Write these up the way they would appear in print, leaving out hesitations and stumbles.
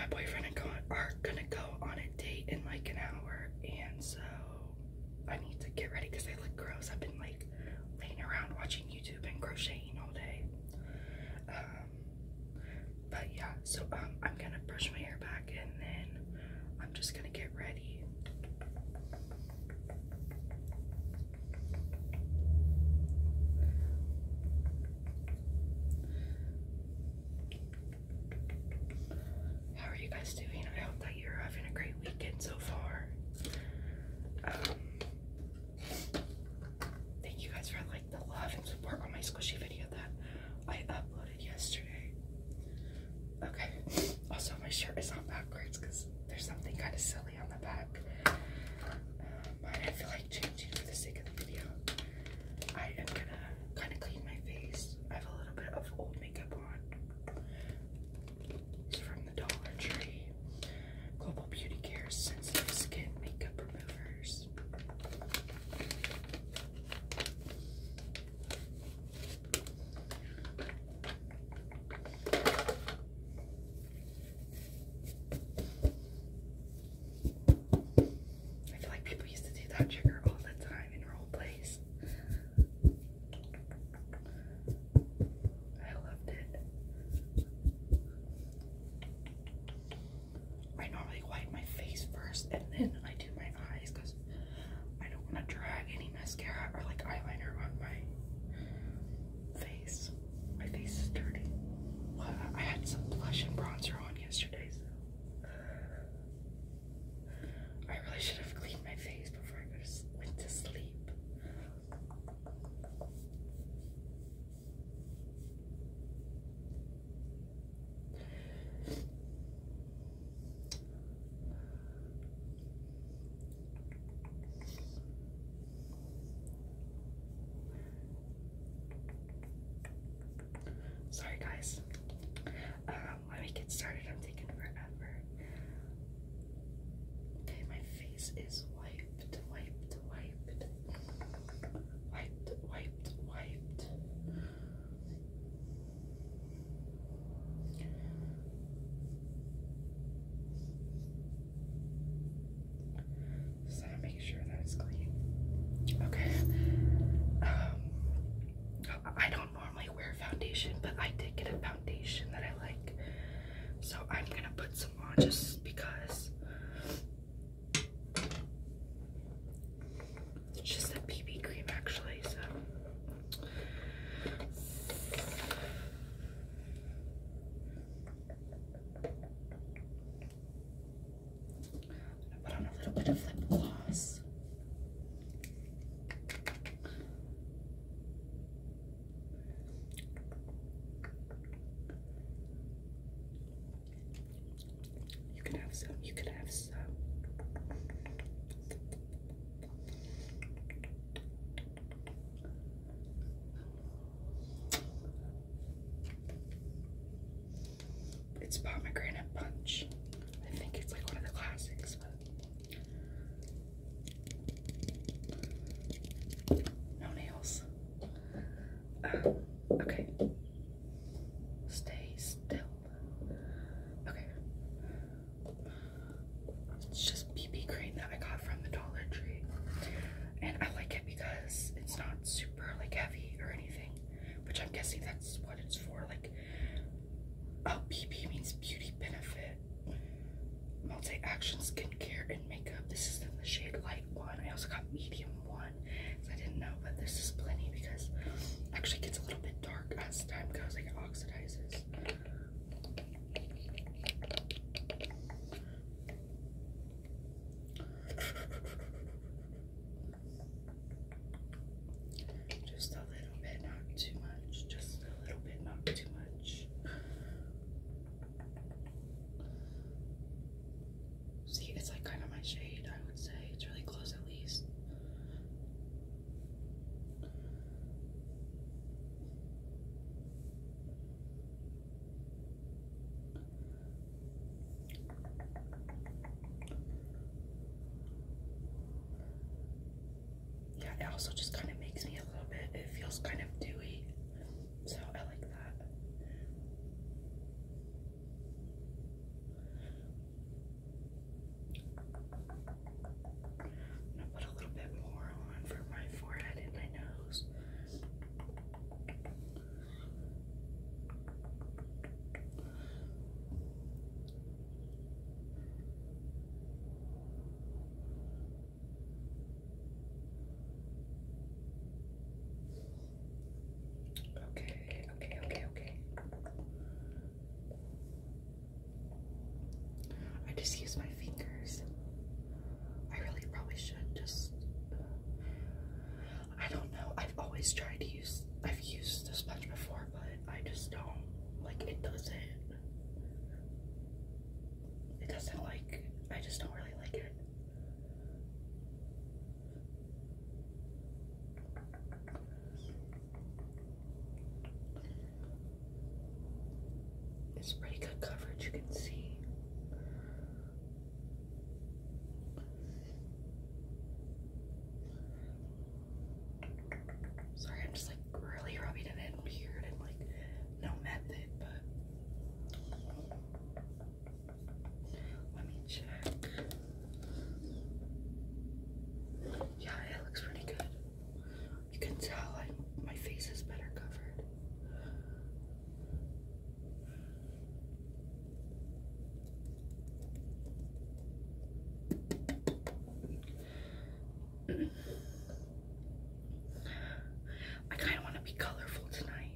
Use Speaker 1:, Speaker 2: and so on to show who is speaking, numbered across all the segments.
Speaker 1: boyfriend and are gonna go on a date in like an hour, and so I need to get ready because I look gross. I've been like laying around watching YouTube and crocheting all day. But yeah, so I'm gonna brush my hair back and then I'm just gonna get ready. How are you guys doing? I hope that you're having a great weekend so far. Thank you guys for like the love and support on my squishy video that I uploaded yesterday. Okay, also my shirt is on backwards because there's something kind of silly on the back. But I feel like changing for the sake of the video. I am gonna kind of clean my face. I have a little bit of old makeup on. It's from the Dollar Tree. Global Beauty Care Sensitive Skin Makeup Removers. I feel like people used to do that trigger all the time in role plays. I loved it. I normally wipe my face first and then I do my eyes because I don't want to drag any mascara or like eyeliner on my face. My face is dirty. Well, I had some blush and bronzer on yesterday, so I really should have cleaned my face before I went to sleep. Sorry guys. Let me get started. I'm taking forever. Okay, my face is wiped, wiped, wiped. Wiped, wiped, wiped. Just gotta make sure that it's clean. Okay. I don't normally wear foundation, but I did get a foundation that I like. So I'm gonna put some on just because. It's just a BB cream actually, so. I'm gonna put on a little bit of lip gloss. You can have some, you can have some. It's Pomegranate Punch. I think it's like one of the classics, but no nails. Okay. Stay still. Okay. It's just BB cream that I got from the Dollar Tree. And I like it because it's not super like heavy or anything, which I'm guessing that's what it's for. Like, oh, BB means beauty benefit. Multi-action skincare and makeup. This is in the shade light one. I also got medium one, because I didn't know, but this is plenty because it actually gets a little bit dark as time goes, like it oxidizes. Just a little bit, not too much. Just a little bit, not too much. See, it's like kind of my shade, I would say. It's really close at least. Yeah, it also just kind of makes me a little bit, it feels kind of dewy. So I like that. just use my fingers. I really probably should just, I don't know. I've always tried to use, I've used a sponge before, but I just don't, like, it doesn't like, I just don't really like it. It's pretty good coverage, you can see. Sorry, I'm just like really rubbing it in weird and like no method, but let me check. Yeah, it looks pretty good. You can tell my face is better covered. I kind of want to be colorful tonight,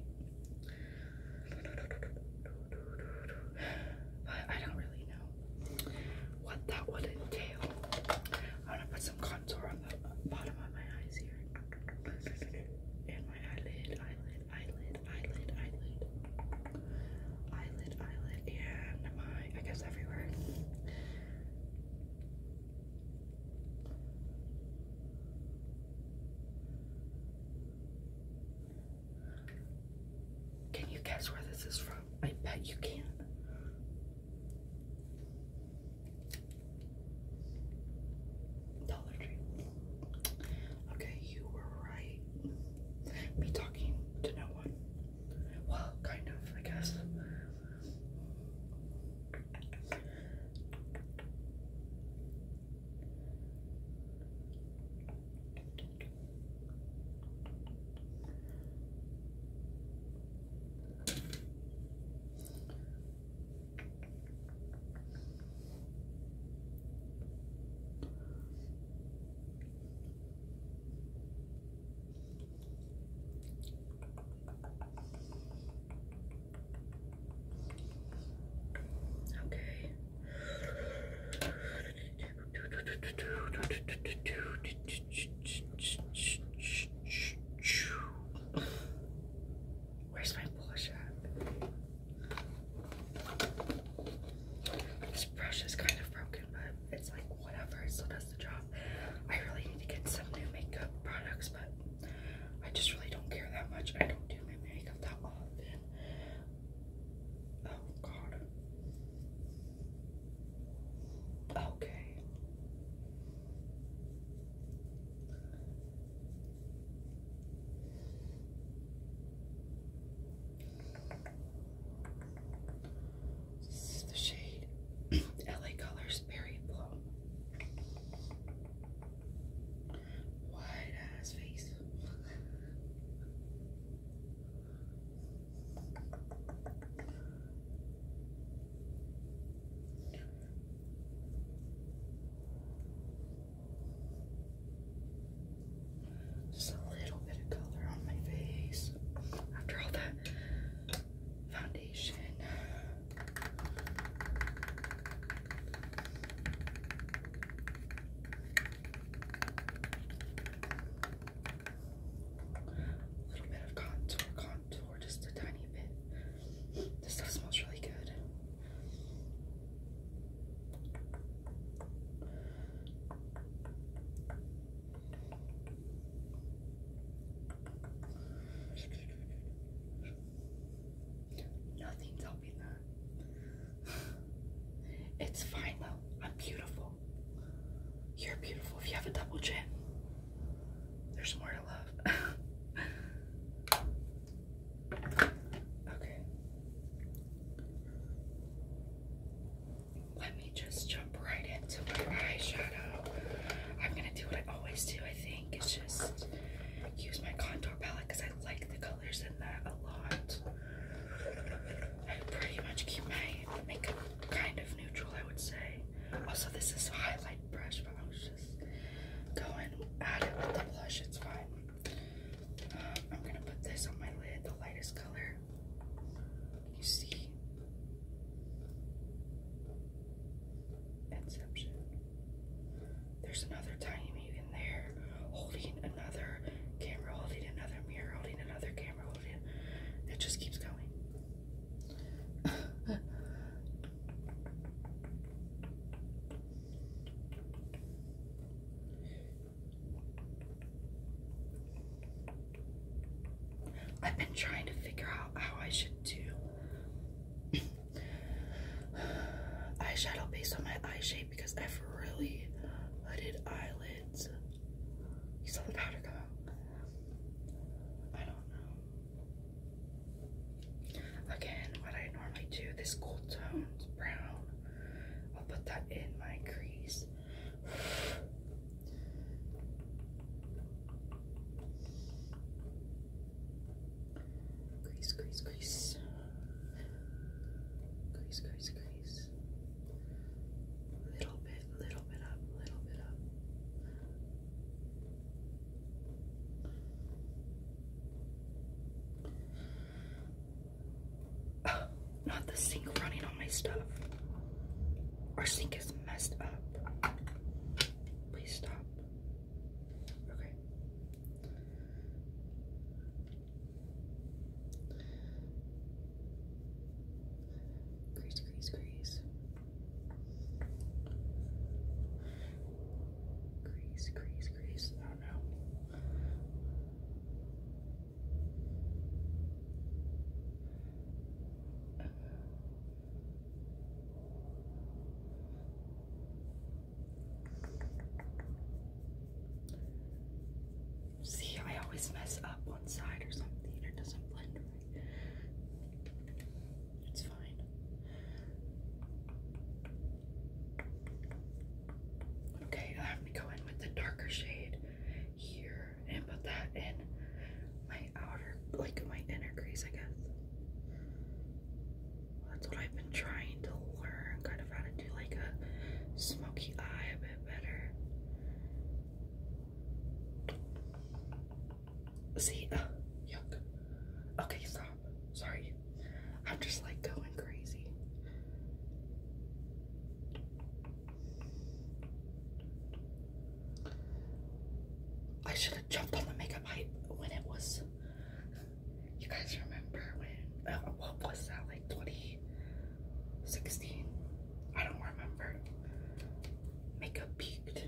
Speaker 1: but I don't really know what that would entail. I'm gonna put some contour on the bottom of my eyes here, and my eyelid, and my, I guess everywhere. Can you guess where this is from? I bet you can. Dollar Tree. Okay, you were right. Me talking to no one. Well, kind of, I guess. that and trying to figure out how I should do eyeshadow based on my eye shape because I have really hooded eyelids. You saw the powder come out. I don't know. Again, what I normally do, this cool tones brown, I'll put that in my crease. Crease, crease, crease. Crease, crease, crease. Little bit up, little bit up. Oh, not the sink running on my stuff. Our sink is messed up. Please stop. Okay. Crease, crease, crease. Crease, crease, crease. Oh no. See, I always mess up one side or something. It doesn't blend right. It's fine. Okay, I'm gonna go in with the darker shade here and put that in my outer, like my inner crease, I guess. That's what I've been trying to learn, kind of how to do like a smoky eye a bit better. See, yuck. Okay, stop. Sorry. I'm just like going crazy. I should have jumped on the makeup hype when it was. You guys remember when? What was that, like 2016? I don't remember. Makeup peaked.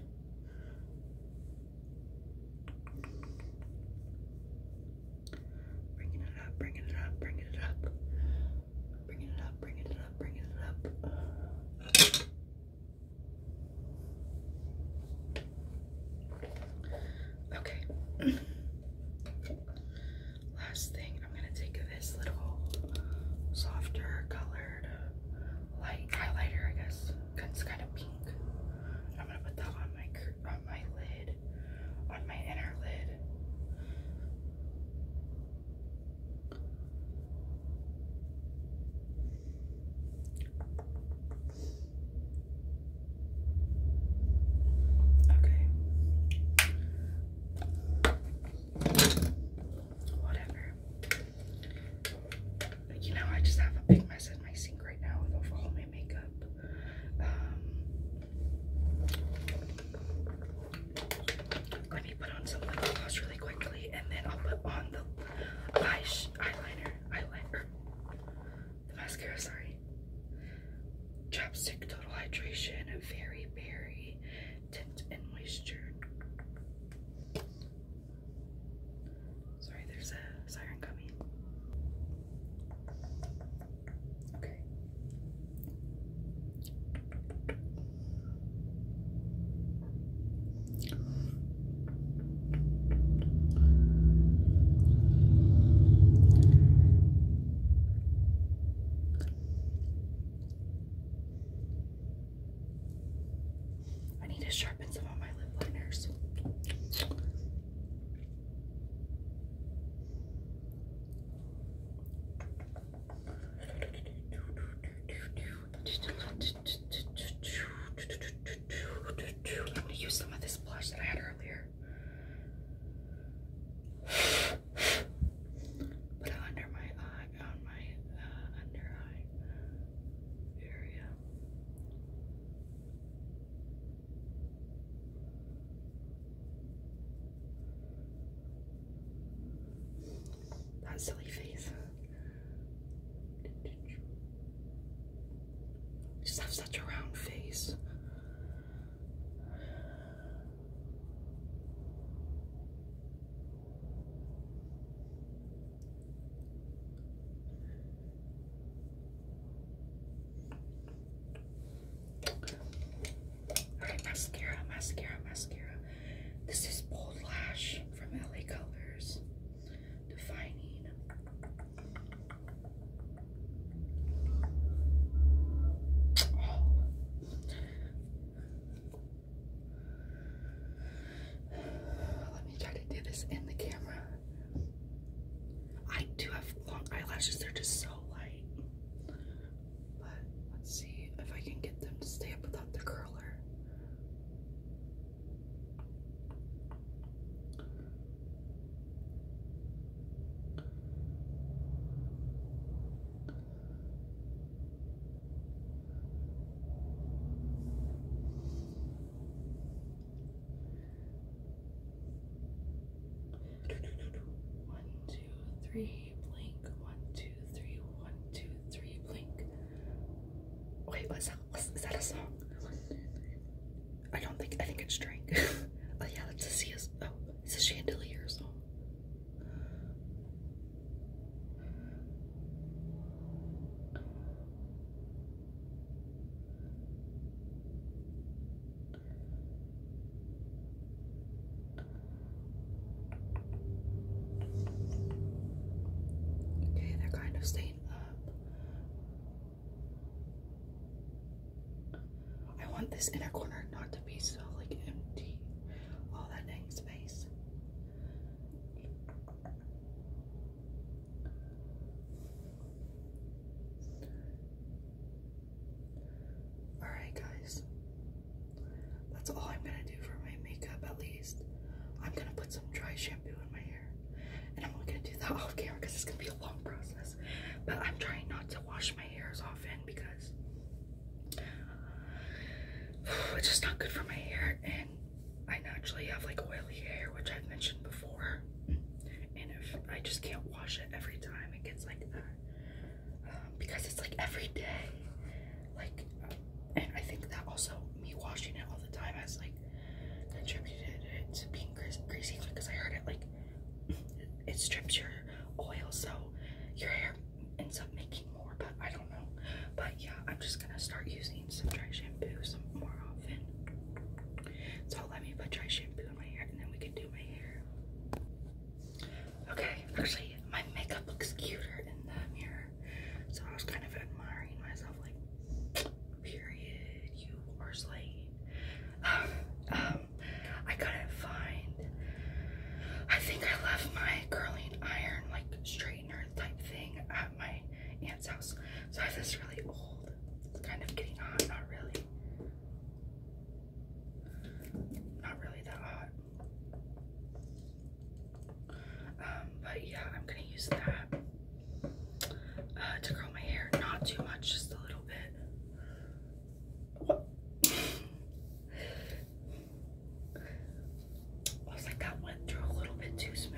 Speaker 1: Bringing it up, bringing it up, bringing it up. Bringing it up, bringing it up, bringing it up. Okay. Last thing, I'm gonna take this little softer colored light highlighter, I guess. It's kind of pink. I'm gonna put that on my lid, on my inner lid. Okay. Whatever. You know, I just have a big mess in my sink right now with all my makeup. Let me put on some lip gloss really quickly, and then I'll put on the eyeliner, the mascara, sorry. Chapstick Total Hydration, Very Berry, Tint and Moisture. Sorry, there's a siren coming. Okay. I need to sharpen some of my lip liners. I'm gonna use some of this blush that I had earlier. Put it under my eye, on my under eye area. That silly face. Just have such a round face. just so light. But let's see if I can get them to stay up without the curler. Blink. 1, 2, 3. 1, 2, 3. Blink. Wait, is that a song? I think it's Drink. Oh yeah, that's a Sia's. Oh, it's a Chandelier song. Okay, they're kind of staying up. I want this inner corner not to be so like empty. All that dang space. Alright guys. That's all I'm gonna do for my makeup at least. I'm gonna put some dry shampoo in my hair. And I'm only gonna do that off camera because it's gonna be a long process. But I'm trying not to wash my hair as often because it's just not good for my hair, and I naturally have like oily hair, which I've mentioned before, and if I just can't wash it every time, it gets like that, because it's like every day, like, and I think that also me washing it all the time has like contributed to being greasy, because I heard it like it strips your oil, so your hair ends up making more, but I don't know. But yeah, I'm just gonna start using some dry shampoo some more often. So let me put dry shampoo in my hair and then we can do my hair. Okay, actually my makeup looks cuter in the mirror. So I was kind of admiring myself, like, period, you are slaying. I couldn't find, I think I left my curling iron, like straightener type thing at my aunt's house. So I have this really old, it's kind of getting hot, not really that hot. But yeah, I'm gonna use that to curl my hair. Not too much, just a little bit. What? I was like, that went through a little bit too smooth.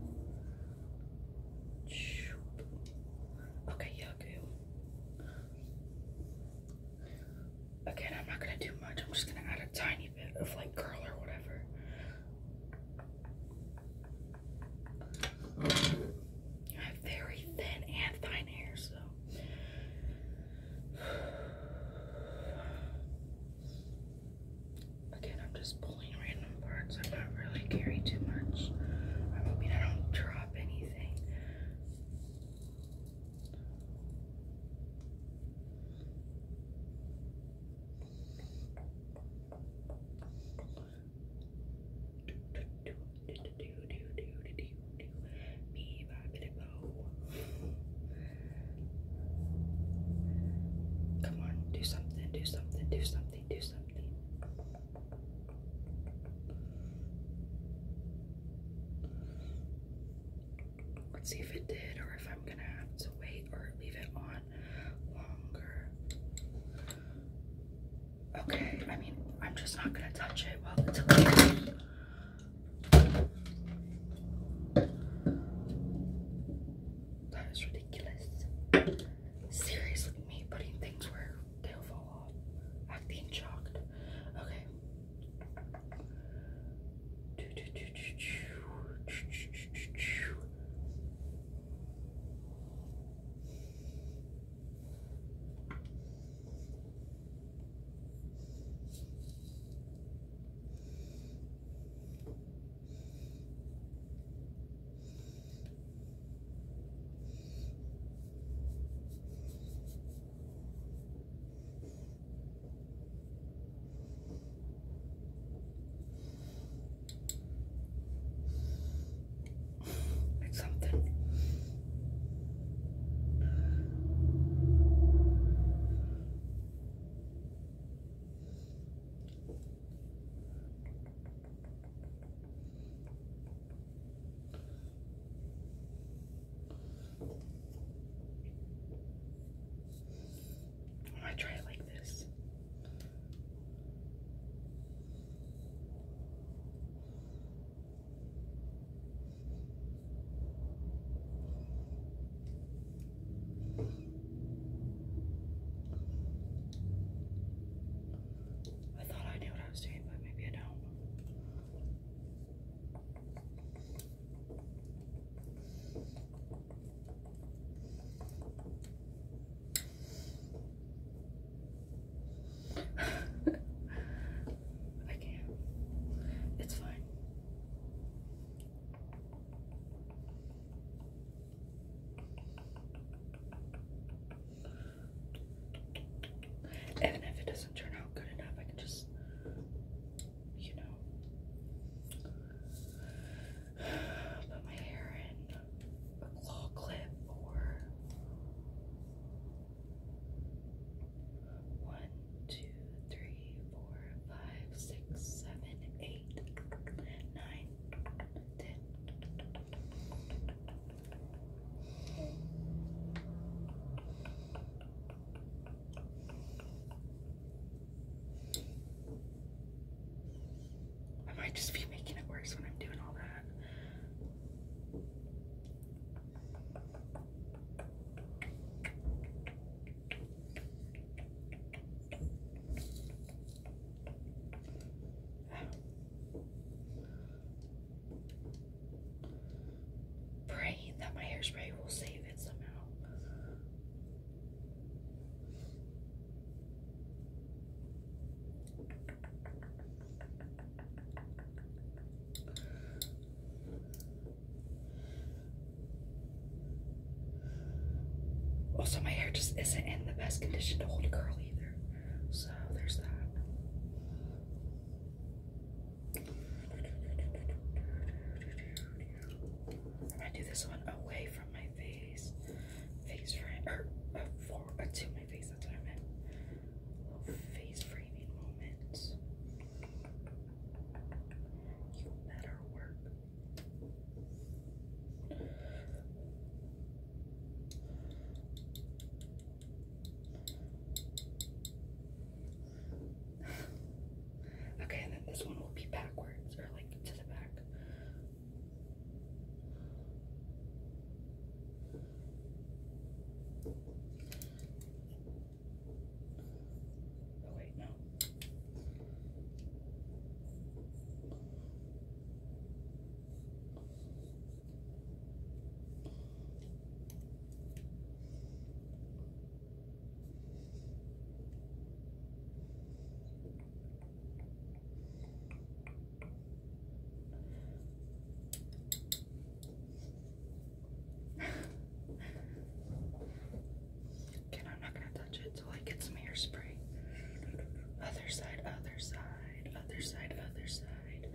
Speaker 1: Okay, yeah, okay. Again, I'm not gonna do much. I'm just gonna add a tiny bit of like curl or whatever. I have very thin and fine hair, so. Again, I'm just pulling random parts. I'm not really caring too much. I'm hoping I don't drop anything. Come on, do something, do something, do something, do something. Let's see if it did, or if I'm gonna have to wait or leave it on longer. Okay, I mean, I'm just not gonna touch it while it's clear. That is ridiculous. Seriously, me putting things where they'll fall off. Acting shocked. Okay. Also, my hair just isn't in the best condition to hold a curl either. So there's that. I'm gonna do this one away from my face. Face frame, or to my face, that's what I meant. Little face framing moment. You better work. Okay, and then this one will be backwards, or like to the back. Oh wait, no. Again, I'm not gonna touch it till I get some hairspray. Other side, other side, other side, other side.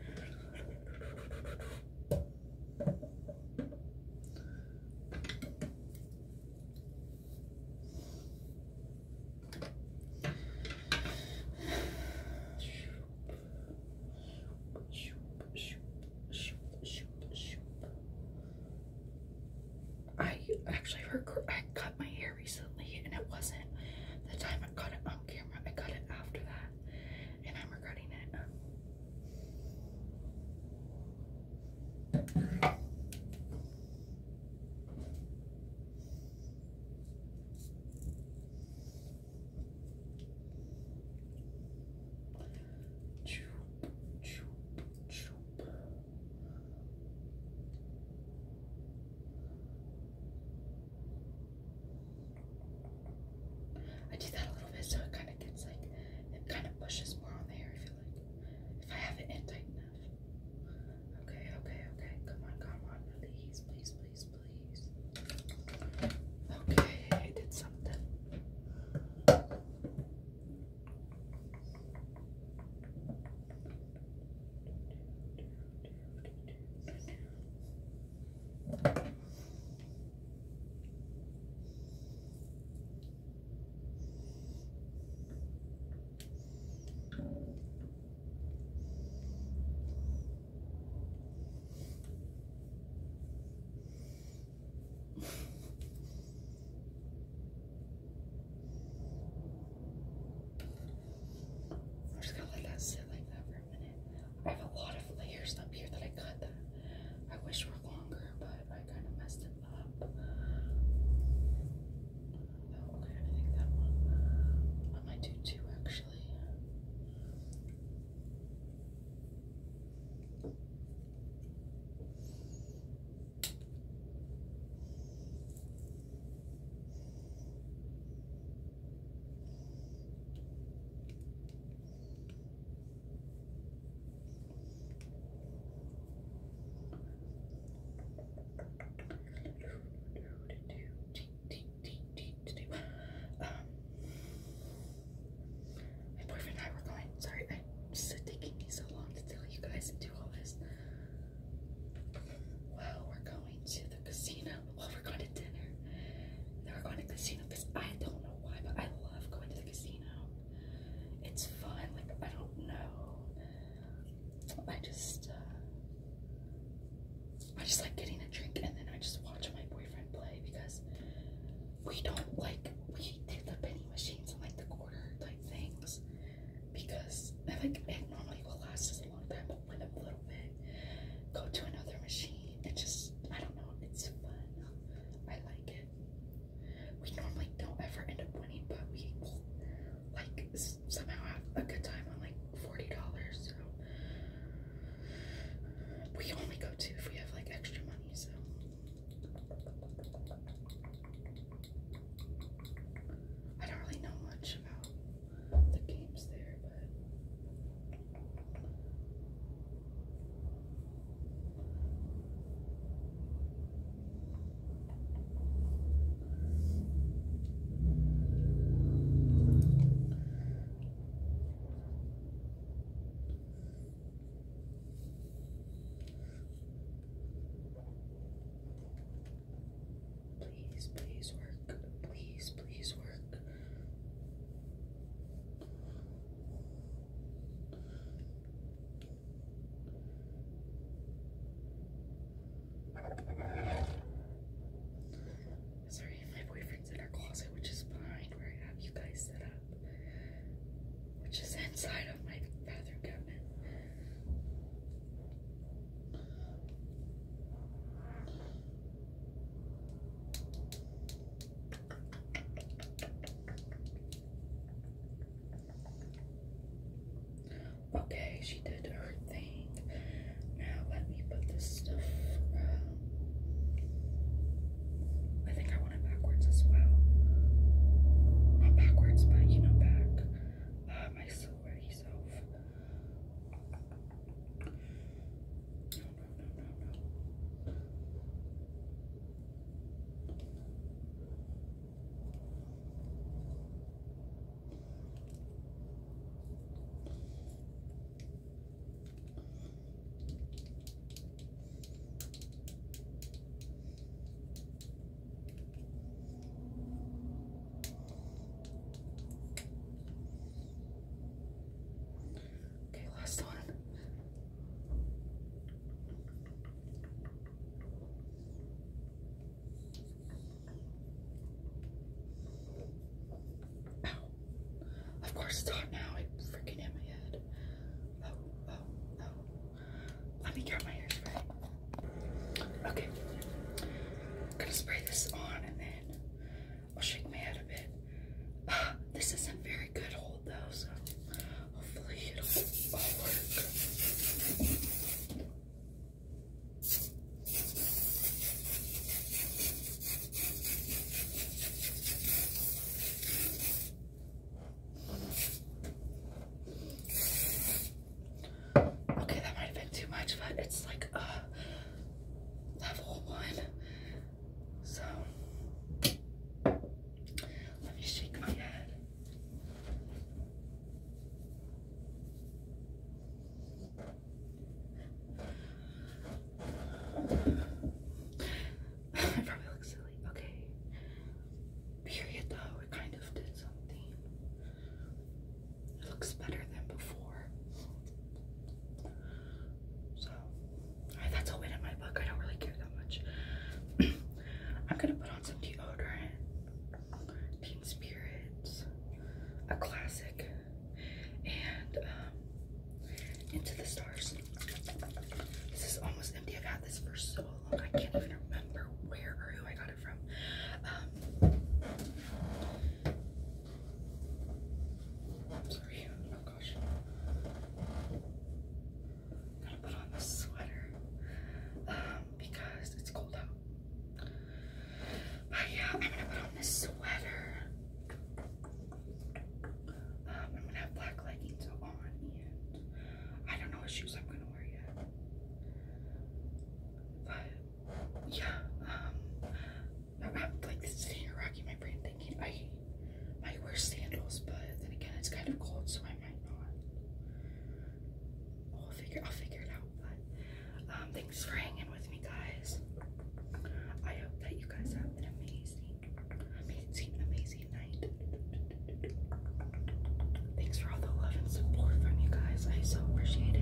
Speaker 1: I cut my hair recently, and it wasn't the time I cut it on camera. I cut it after that, and I'm regretting it. I do that a little bit so it kind of gets like, it kind of pushes more on the hair, I feel like. If I have it in tight enough. Okay, okay, okay. Come on, please, please, please, please. Okay, I did something. I'm just gonna let that sit like that for a minute. I have a lot of layers up here that I cut that I wish were longer, but I kind of messed it up. Oh, okay, I think that one I might do two actually. My boyfriend and I were going, sorry, it's taking me so long to tell you guys and do all this. Well, we're going to the casino. Well, we're going to dinner. Then we're going to the casino because I don't know why, but I love going to the casino. It's fun. Like, I don't know. I just like getting a drink and then I just watch my boyfriend play because we do the penny machines and like the quarter type things because like it normally will last us a long time, but win a little bit, go to another machine. It just, I don't know, it's fun. I like it. We normally don't ever end up winning, but we will like somehow have a good time on like $40. So we only go to if we have like extra money. So Okay, she did her thing. Now let me put this stuff. I think I want it backwards as well. Not backwards, but you know, back. My sweaty self. No. Okay, last one. Ow. Of course it's hot now. I freaking hit my head. Oh. Let me get my hair spray. Okay. I'm gonna spray this on and then I'll shake my head a bit. This isn't very good hold though, so hopefully it'll all work. Okay, that might have been too much, but it's like level 1. So let me shake my head. I probably look silly. Okay. Period though, it kind of did something. It looks better than before. So, that's a win in my book. I don't really care that much. I'm gonna put on some deodorant. Teen Spirits, a classic, and Into the Stars. This is almost empty. I've had this for so long. I can't even remember where or who I got it from. I'm sorry. Oh gosh. I'm gonna put on this sweater because it's cold out. But yeah, I'm gonna put on this sweater. I'm gonna have black leggings on and I don't know what shoes I'm gonna wear yet. But yeah, I'm like sitting here racking my brain thinking I might wear sandals, but then again it's kind of cold, so I might not. I'll figure it out. But thanks for hanging with me, guys. I hope that you guys have an amazing night. Thanks for all the love and support from you guys. I so appreciate it.